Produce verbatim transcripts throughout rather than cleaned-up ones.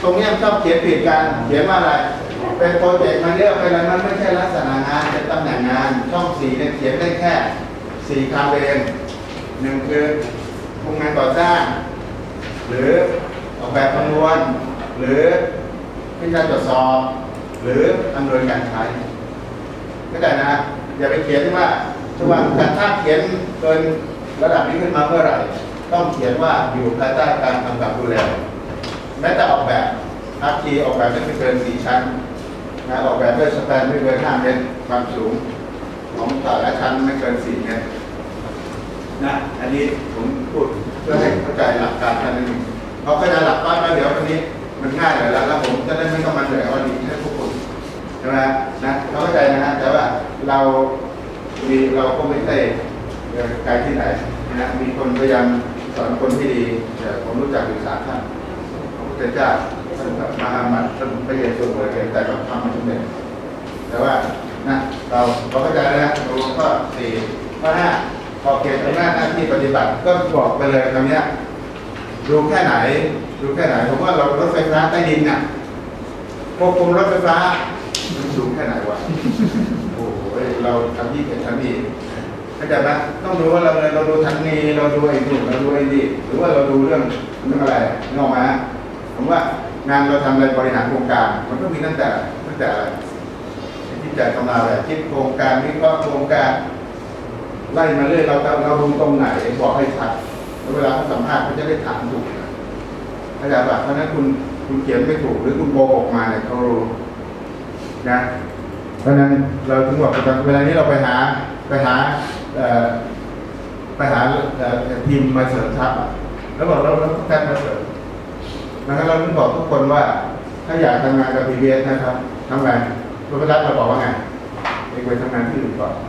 ตรงนี้ชอบเขียนผิดกันเขียนว่าอะไรเป็นโปรเจกต์มาเรียกเป็นอะไรมันไม่ใช่ลักษณะงานเป็นตำแหน่งงานช่องสี่เนี่ยเขียนได้แค่สี่คำเองหนึ่งคือโครงงานก่อสร้างหรือออกแบบคำนวณหรือพิจารณาตรวจสอบหรืออำนวยการใช้ก็ได้นะอย่าไปเขียนว่าถ้าว่าถ้าเขียนเกินระดับนี้ขึ้นมาเมื่อไหร่ต้องเขียนว่าอยู่ภายใต้การกำกับดูแลแม้แต่ออกแบบอาร์คีออกแบบไม่เกินสี่ชั้นนะออกแบบด้วยสแปนไม่เกินห้าเมตรความสูงของแต่ละชั้นไม่เกินสี่เมตรนะอันนี้ผมพูดเพื่อให้เข้าใจหลักการท่านนึงพอเข้าใจหลักการแล้วเดี๋ยววันนี้มันง่ายเลยแล้วแล้วผมจะได้ไม่ต้องมาเหนื่อยวันนี้ให้ทุกคนใช่ไหมนะเข้าใจนะฮะแต่ว่าเรามีเราก็ไม่ใช่ไกลที่ไหนนะมีคนพยายามสอนคนที่ดีแต่ผมรู้จักอยู่สามท่านพระพุทธเจ้าท่านกับมหามัตท่านพระเยซูเลยแต่ก็ทำไม่สำเร็จแต่ว่านะเราเราเข้าใจนะเราก็สี่ข้อห้าขอบเขตอำนาจหน้าที่ปฏิบัติก็บอกไปเลยคำนี้ดูแค่ไหนดูแค่ไหนผมว่าเรารถไฟฟ้าใต้ดินน่ะควบคุมรถไฟฟ้ามันสูงแค่ไหนวะโอ้โหเราทำยี่สิบทำดีเข้าใจไหมต้องดูว่าเราเราดูทันนีเราดูไอ้นู่นเราดูไอ้นี่หรือว่าเราดูเรื่องเรื่องอะไรนอกมาผมว่างานเราทำอะไรบริหารโครงการมันก็มีตั้งแต่ตั้งแต่ที่จะทำอะไรคิดโครงการวิเคราะห์โครงการไล่มาเรื่อยเราเราดูตรงไหนบอกให้ชัดแล้วเวลาเขาสัมภาษณ์เขาจะได้ถามถูกเข้าใจป่ะเพราะนั้นคุณคุณเขียนไม่ถูกหรือคุณโกหกมาเนี่ยเขารู้นะเพราะนั้นเราถึงบอกเวลานี้เราไปหาไปหาไปหาทีมมาเสริมทัพแล้วบอกเราเราต้องการมาเสริมนะครับเราต้องบอกทุกคนว่าถ้าอยากทำงานกับ พี บี เอส นะครับทำไงคุณประดับเราบอกว่าไงเองไปทำงานที่อื่นก่อน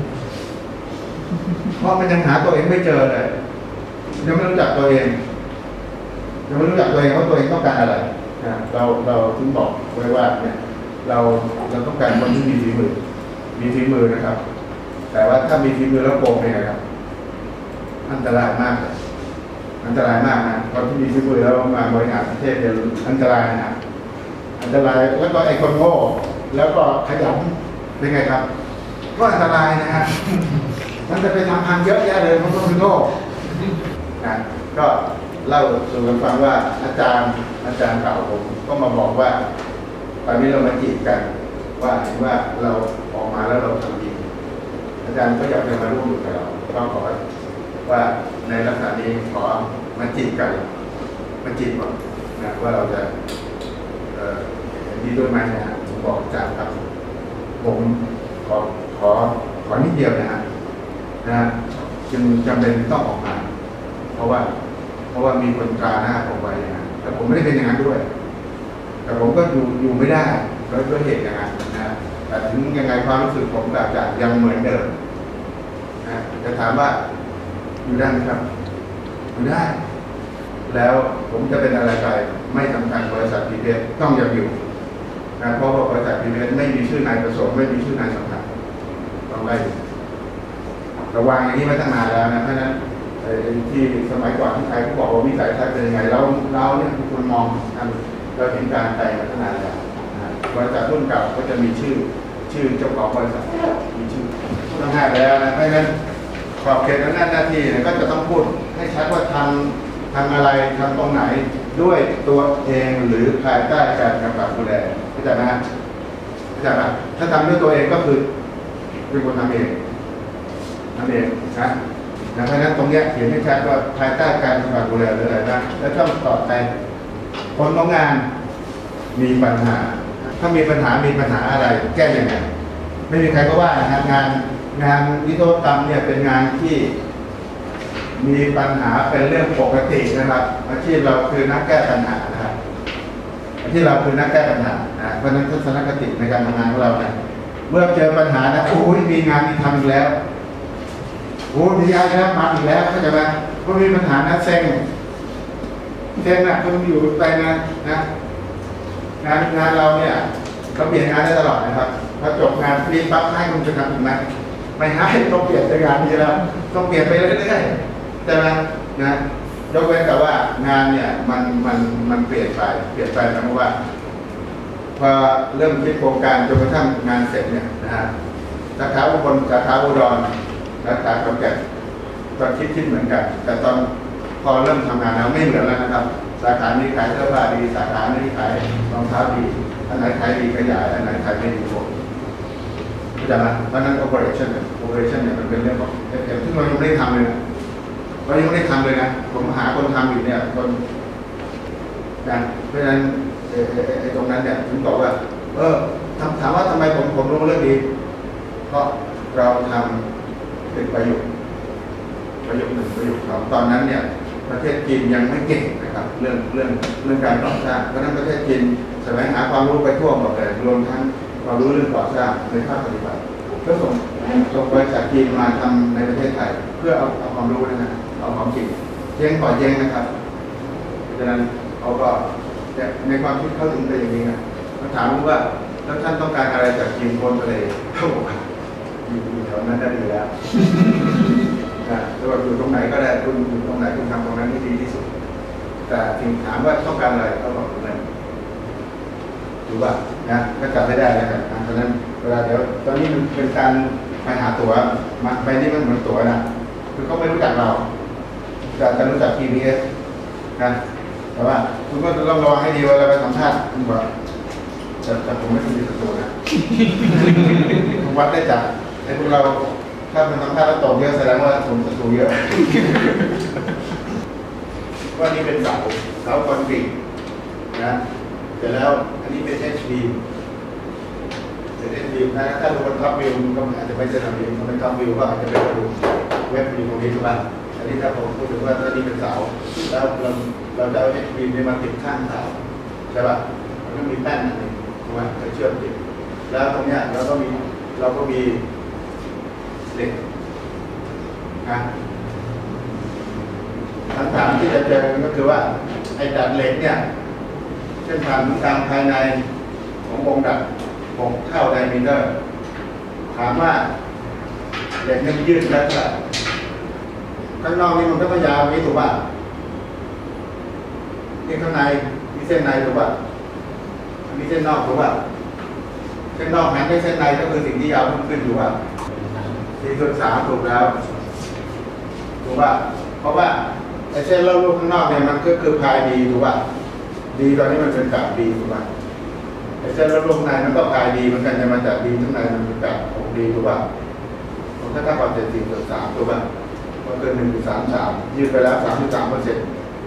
เพราะมันยังหาตัวเองไม่เจอเลยยังไม่รู้จักตัวเองยังไม่รู้จักตัวเองว่าตัวเองต้องการอะไรนะเราเราถึงบอกไว้ว่าเนี่ยเราเราต้องการคนที่มีฝีมือมีฝีมือนะครับแต่ว่าถ้ามีฝีมือแล้วโกงเนี่ยครับอันตรายมากเลยอันตรายมากนะคนที่มีฝีมือแล้วมาบริหารประเทศเดียวอันตรายนะอันตรายแล้วก็ไอ้คนโง่แล้วก็ขยันเป็นไงครับก็อันตรายนะฮะมันจะไปทำพังเยอะแยะเลยเพราะคนโง่นะก็เล่าสู่กันฟังว่าอาจารย์อาจารย์เก่าผมก็มาบอกว่าตอนนี้เรามาจีบกันว่าเห็นว่าเราออกมาแล้วเราทำดีอาจารย์ก็อยากจะมาร่วมกับเราก็ขอว่าในลักษณะนี้ขอมาจีบกันมาจีบก่อนนะว่าเราจะเอ่อดีด้วยไหมนะฮะผมบอกอาจารย์ครับผมขอขอขอนิดเดียวนะฮะนะจึงจำเป็นต้องออกมาเพราะว่าเพราะว่ามีคนตราหน้าผมไว้นะแต่ผมไม่ได้เป็นอย่างนั้นด้วยแต่ผมก็อยู่อยู่ไม่ได้โดยด้วยเหตุอย่างนั้นนะแต่ถึงยังไงความรู้สึกผมกับอาจารย์ยังเหมือนเดิมนะจะถามว่าอยู่ได้ไหมครับอยู่ได้แล้วผมจะเป็นอะไรไปไม่สำคัญบริษัท พี บี เอส ต้องยังอยู่นะเพราะว่าบริษัท พี บี เอส ไม่มีชื่อนายประสงค์ไม่มีชื่อนายสัมพันธ์ต้องไล่ระวังอย่างนี้มาตั้งนานแล้วนะเพราะนั้นที่สมัยก่อนที่ใครเขาบอกว่าวิสัยทัศน์เป็นยังไงเราเราเนี่ยทุกคนมองเราเห็นการไกลมาตั้งนานแล้วบริษัทรุ่นเก่าก็จะมีชื่อชื่อเจ้าของบริษัทมีชื่อต้องให้แล้วนะเพราะฉะนั้นขอบเขตหน้าหน้าที่ก็จะต้องพูดให้ชัดว่าทำทำอะไรทำตรงไหนด้วยตัวเองหรือภายใต้การกำกับดูแลเข้าใจไหมเข้าใจไหมถ้าทำด้วยตัวเองก็คือเป็นคนทำเองทำเองนะนะเพราะฉะนั้นตรงนี้เขียนให้ชัดว่าภายใต้การกำกับดูแลหรืออะไรนะแล้วต้องต่อไปคนของงานมีปัญหาถ้ามีปัญหามีปัญหาอะไรแก้ยังไงไม่มีใครก็ว่านะงานงานวิศวกรรมเนี่ยเป็นงานที่มีปัญหาเป็นเรื่องปกตินะครับอาชีพเราคือนักแก้ปัญหานะครับอาชีพเราคือนักแก้ปัญหานะเพราะนั้นทัศนคติในการทำงานของเราเนี่ยเมื่อเจอปัญหานะโอ้ยมีงานที่ทำอีกแล้วโอ้ยมีอะไรแล้วมาอีกแล้วเข้าใจไหมเพราะมีปัญหานะเซ็งเซ็งนะคุณอยู่ไปนะนะงานงานเราเนี่ยเราเปลี่ยนงานได้ตลอดนะครับพอจบงานรีบปั๊บให้คุณจะทำถูกไหมไม่ให้ต้องเปลี่ยนงานนี้แล้วต้องเปลี่ยนไปเรื่อยๆใช่ไหมนะยกเว้นแต่ว่างานเนี่ยมันมันมันเปลี่ยนไปเปลี่ยนไปนะเพราะว่าพอเริ่มคิดโครงการจนกระทั่งงานเสร็จเนี่ยนะฮะสาขาอุบลสาขาอุดรสาขาขอนแก่นตอนคิดคิดเหมือนกันแต่ตอนพอเริ่มทำงานแล้วไม่เหมือนแล้วนะครับสาขานี้ขายเสื้อผ้าดีสาขานี้ขายรองเท้าดีอันไหนขายดีขยายอันไหนขายไม่ดีหมดเข้าใจไหมเพราะนั้น operation เนี่ย operation เนี่ยมันเป็นเรื่องของเอฟเอ็มซึ่งเรายังไม่ได้ทำเลยนะเรายังไม่ได้ทำเลยนะผมหาคนทำอยู่เนี่ยคนนะเพราะฉะนั้นไอ้ไอ้ตรงนั้นเนี่ยผมบอกว่าเออถามว่าทำไมผมผมรู้เรื่องนี้เพราะเราทำเป็นประโยชน์ประโยชน์หนึ่งประโยชน์สองตอนนั้นเนี่ยประเทศจีนยังไม่เก่งนะครับเรื่องเรื่องเรื่องการก่อสร้างเพราะนั้นประเทศจีนแสวงหาความรู้ไปทั่วหมดเลยรวมทั้งความรู้เรื่องก่อสร้างในภาคปฏิบัติก็ส่งส่งบริษัทจีนมาทำในประเทศไทยเพื่อเอาเอาความรู้นะฮะเอาความจริงเจ๊งก่อเจ๊งนะครับดังนั้นเขาก็ในความคิดเขาถึงเป็นอย่างนี้นะเขาถามว่าแล้วท่านต้องการอะไรจากจีนพ้นทะเลเขาบอกว่าอยู่แถวนั้นได้ดีแล้วนะหรือว่าอยู่ตรงไหนก็ได้คุณอยู่ตรงไหนคุณทำตรงนั้นได้ดีที่สุดแต่ถึงถามว่าต้องการอะไรเขาบอกตรงนั้นดูว่านะก็จับไม่ได้แล้วกันเพราะนั้นเวลาเดี๋ยวตอนนี้มันเป็นการไปหาตั๋วมาไปนี่มันเหมือนตั๋วนะคือเขาไม่รู้จักเราแต่จะรู้จัก ที บี เอส นะแต่ว่าคุณก็ต้องระวังให้ดีเวลาไปสัมภาษณ์คุณบอกแต่แต่ผมไม่มีศัตรูนะผมวัดได้จากในพวกเราถ้าเป็นสัมภาษณ์แล้วตกเยอะแสดงว่าผมศัตรูเยอะว่านี่เป็นเสาเสาคอนกรีตนะเสร็จแล้วอันนี้เป็น เอช ดี เป็น เอช ดี นะถ้าดูบนท็อปวิวก็อาจจะไม่ใช่ท็อปวิวถ้าเป็นท็อปวิวก็อาจจะเป็นกระดูกเว็บอยู่ตรงนี้ถูกป่ะอันนี้ถ้าผมพูดถึงว่าถ้านี่เป็นเสาแล้วเราเราจะเอา เอช ดี เนี่ยมาติดข้างเสาใช่ป่ะมันก็มีแป้นอันนึงถูกป่ะจะเชื่อมติดแล้วตรงเนี้ยเราก็มีเราก็มีเหล็กนะคำถามที่จะเจอก็คือว่าไอ้ดัดเหล็กเนี่ยเส้นผ่านศูนย์กลางภายในของวงดัดหกเท่าไดมิเตอร์ถามว่าเหล็กนี่ยืดแล้วเท่าไหร่ข้างนอกนี่มันก็ต้องยาวนี้ถูกป่ะนี่ข้างในมีเส้นในถูกป่ะมีเส้นนอกถูกป่ะเส้นนอกหันไปเส้นในก็คือสิ่งที่ยาวขึ้นขึ้นถูกป่ะสี่ส่วนสามถูกแล้วถูกป่ะเพราะว่าไอ้เส้นเล่าลูกข้างนอกเนี่ยมันก็คือพายดีถูกป่ะดีตอนนี้มันเป็นกาบดีถูกป่ะไอ้เส้นเล่าลูกในมันก็พายดีเหมือนกันจะมาจากดีข้างในมันเป็นกาบของดีถูกป่ะผมถ้าถ้าความเจ็ดสี่ส่วนสามถูกป่ะมันเกินหนึ่งจุดสามสามยืดไปแล้วสามจุดสามเปอร์เซ็นต์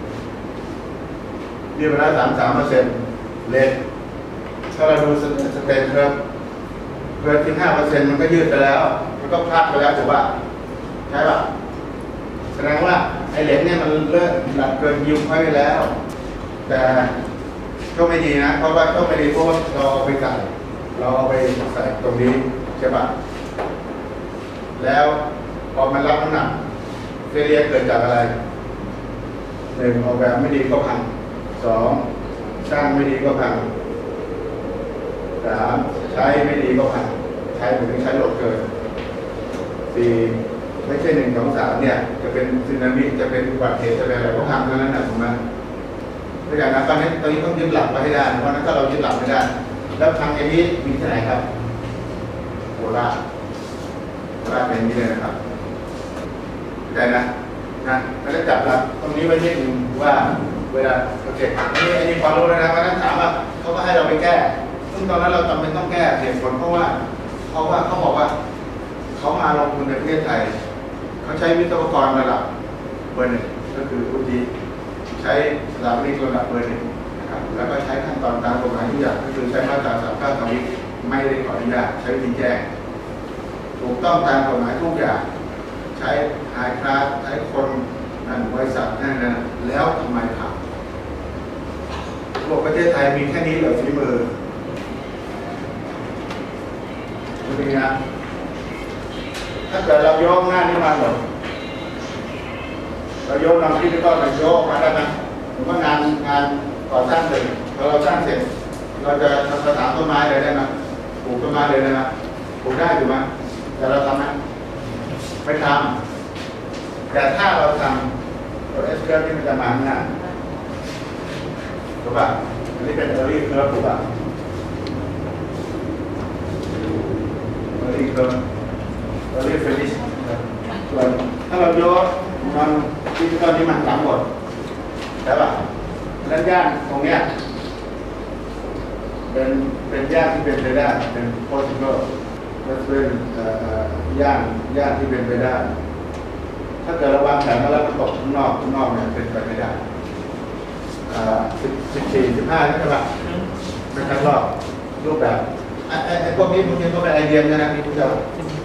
ยืดไปแล้วสามสามเปอร์เซ็นต์เลทถ้าเราดูสเตนเพิ่มเกินที่ห้าเปอร์เซ็นต์มันก็ยืดไปแล้วมันก็พลาดไปแล้วถูกป่ะใช่ป่ะแสดงว่าไอ้เหล็กเนี่ยมันเลิกหลักเกินยิวไว้แล้วแต่ก็ไม่ดีนะเพราะว่าก็ไม่ดีเพราะว่าเราเอาไปใส่เราเอาไปใส่ตรงนี้ใช่ป่ะแล้วพอมันรับน้ำหนักเฟเลียเกิดจากอะไรหนึ่งออกแบบไม่ดีก็พังสองสร้างไม่ดีก็พังสามใช้ไม่ดีก็พังใช้ถึงใช้โหลดเกินสี่ไม่ใช่หนึ่งสองสามเนี่ยจะเป็นสึนามิจะเป็นอุบัติเหตุจะเป็นอะไรก็พังเท่านั้นนะถูกไหมตัวอย่างนะตอนนี้ตอนนี้ต้องยึดหลักไว้ให้ได้เพราะนั้นถ้าเรายึดหลักไม่ได้แล้วพังอย่างนี้มีที่ไหนครับโคราชโคราชเป็นอย่างนี้เลยนะครับเข้าใจนะนะแล้วจับหลักตรงนี้ไว้นิดนึงว่าเวลาโอเคอันนี้อันนี้ความรู้แล้วนะเพราะนั้นถามว่าเขาก็ให้เราไปแก้ซึ่งตอนนั้นเราจำเป็นต้องแก้เหตุผลเพราะว่าเพราะว่าเขาบอกว่าเขามาลงทุนในประเทศไทยเขาใช้วิศวกรระดับเบอร์หนึ่งก็คืออุจิใช้สถาปนิกระดับเบอร์หนึ่งนะครับแล้วก็ใช้ขั้นตอนตามกฎหมายทุกอย่างก็คือใช้มาตราสามเก้าสองไม่ได้ขออนุญาตใช้วิธีแจ้งถูกต้องตามกฎหมายทุกอย่างใช้ไฮคลาสใช้คนนั่นบริษัทนั่นนะแล้วทำไมทำบอกประเทศไทยมีแค่นี้เหรอฝีมือเป็นไงถ้าเกิดเราโยกหน้านี้มาหมดเราโยกนำที่ก็เราโยกมาได้ไหมผมว่างานงานก่อสร้างเสร็จพอเราสร้างเสร็จเราจะทำกระถางต้นไม้เลยได้ไหมปลูกต้นไม้เลยได้ไหมปลูกได้ถูกไหมแต่เราทำไหมไม่ทำแต่ถ้าเราทำตัวเอสเคิร์ฟนี่มันจะมาข้างหน้าถูกป่ะอันนี้เป็นเออร์ลี่เคิร์ฟถูกป่ะเออร์ลี่เคิร์ฟเออร์ลี่ฟินิชส่วนถ้าเรายกมันที่ตอนนี้มันหลังหมดใช่ป่ะแล้วย่านตรงเนี้ยเป็นเป็นย่านที่เป็นไปได้เป็น possible ก็เป็นย่านย่านที่เป็นไปได้ถ้าเกิดระวางแผนมาแล้วมันตกข้างนอกข้างนอกเนี่ยเป็นไปไม่ได้สิบสิบสี่สิบห้าใช่ป่ะเป็นครั้งรอบรูปแบบไอ้ไอ้พวกนี้พวกนี้ก็เป็นไอเดียนะนะที่พวกเจ้า